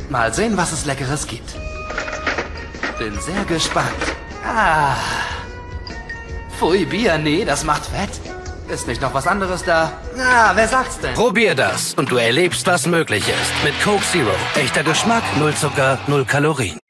Mal sehen, was es Leckeres gibt. Bin sehr gespannt. Ah. Pfui, Bier, nee, das macht fett. Ist nicht noch was anderes da? Ah, wer sagt's denn? Probier das und du erlebst, was möglich ist. Mit Coke Zero. Echter Geschmack, null Zucker, null Kalorien.